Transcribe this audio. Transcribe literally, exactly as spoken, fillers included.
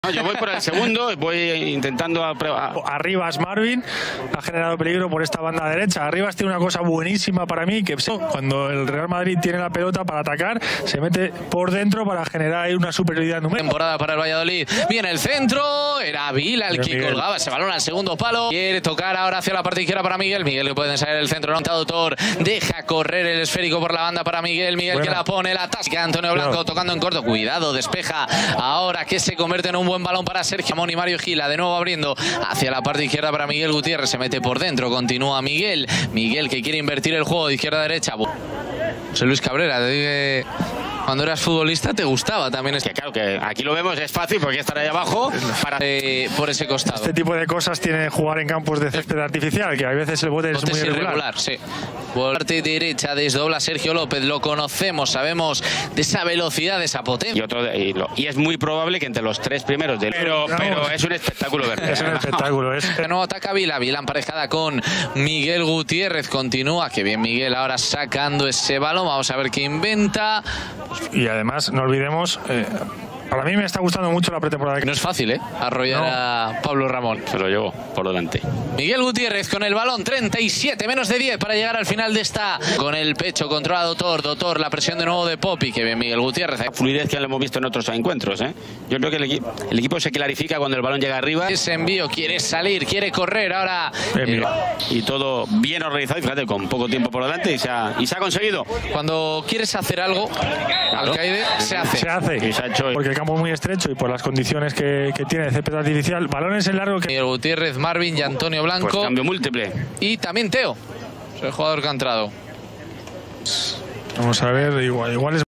No, yo voy por el segundo, voy intentando... A... Arribas Marvin ha generado peligro por esta banda derecha. Arribas tiene una cosa buenísima para mí, que cuando el Real Madrid tiene la pelota para atacar, se mete por dentro para generar ahí una superioridad numérica. Temporada para el Valladolid. Viene el centro, era Vila el que colgaba ese balón al segundo palo. Quiere tocar ahora hacia la parte izquierda para Miguel. Miguel que puede salir el centro, no autor. Deja correr el esférico por la banda para Miguel. Miguel Buena. que la pone, la tasca Antonio Blanco claro. tocando en corto. Cuidado, despeja. Ahora que se convierte en un buen balón para Sergio Amón y Mario Gila, de nuevo abriendo hacia la parte izquierda para Miguel Gutiérrez, se mete por dentro, continúa Miguel, Miguel que quiere invertir el juego de izquierda a derecha. José Luis Cabrera, te dije, cuando eras futbolista te gustaba también. Es que claro, que aquí lo vemos, es fácil porque estar ahí abajo para eh, por ese costado. Este tipo de cosas tiene jugar en campos de césped artificial, que a veces el bote es muy irregular. irregular sí. Por parte derecha desdobla Sergio López, lo conocemos, sabemos de esa velocidad, de esa potencia. Y, otro de, y, lo, y es muy probable que entre los tres primeros de... Pero, pero es un espectáculo ver. Es un espectáculo. Es... De nuevo ataca Vila, Vila emparejada con Miguel Gutiérrez, continúa, que bien Miguel ahora sacando ese balón, vamos a ver qué inventa. Y además, no olvidemos... Eh... Para mí me está gustando mucho la pretemporada. No es fácil, ¿eh? Arrollar no. a Pablo Ramón. Se lo llevo por delante. Miguel Gutiérrez con el balón, treinta y siete, menos de diez para llegar al final de esta. Con el pecho, controla Dotor, Dotor, la presión de nuevo de Popi, que bien Miguel Gutiérrez. La fluidez que lo hemos visto en otros encuentros, ¿eh? Yo creo que el, equi el equipo se clarifica cuando el balón llega arriba. Ese envío, quiere salir, quiere correr, ahora... Eh, y todo bien organizado, y fíjate, con poco tiempo por delante y se ha, y se ha conseguido. Cuando quieres hacer algo, claro. Alcaide, se hace. Se hace, y se ha hecho... porque el campo es muy estrecho y por las condiciones que, que tiene el césped artificial, balones en largo que... Miguel Gutiérrez, Marvin y Antonio Blanco. Pues cambio múltiple. Y también Teo, el jugador que ha entrado. Vamos a ver, igual, igual es...